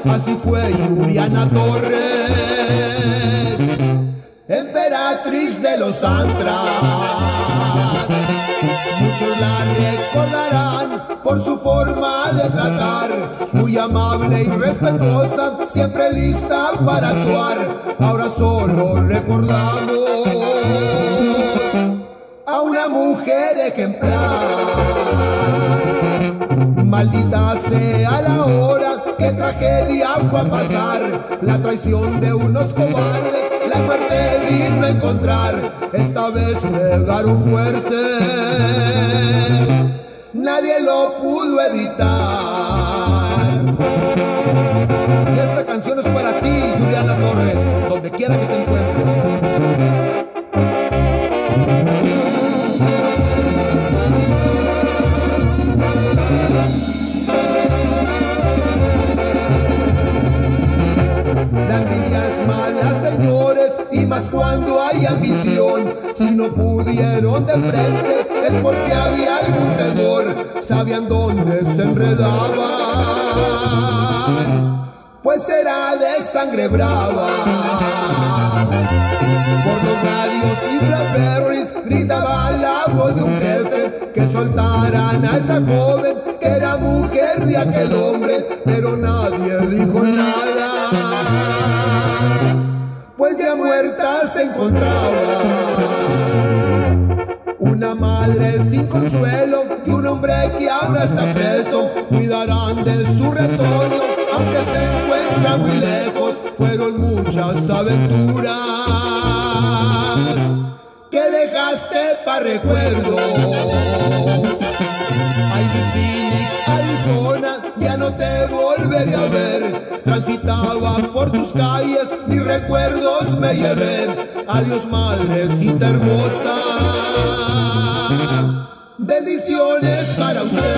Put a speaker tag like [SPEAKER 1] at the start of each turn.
[SPEAKER 1] así fue Juliana Torres, emperatriz de los Antras. Muchos la recordarán por su forma de tratar, muy amable y respetuosa, siempre lista para actuar. Ahora solo recordamos a una mujer ejemplar. Maldita sea la hora, qué tragedia fue a pasar, la traición de unos cobardes, la muerte vino a encontrar. Esta vez pegaron fuerte, nadie lo pudo evitar. Y esta canción es para ti, Juliana Torres, donde quiera que te encuentres. La envidia es mala, señores, y más cuando hay ambición. Si no pudieron de frente es porque había algún temor, sabían dónde se enredaban, pues era de sangre brava. Por los radios y Blackberries gritaba la voz de un jefe que soltaran a esa joven que era mujer de aquel hombre, pero nadie dijo nada, pues ya muerta se encontraba. Una madre sin consuelo y un hombre que ahora está preso cuidarán de su retoño, aunque se encuentra muy lejos. Fueron muchas aventuras que dejaste para recuerdo. Ay, de Phoenix, Arizona, ya no te volveré a ver. Transitaba por tus calles, mis recuerdos me llevé. Adiós, madrecita hermosa, bendiciones para usted.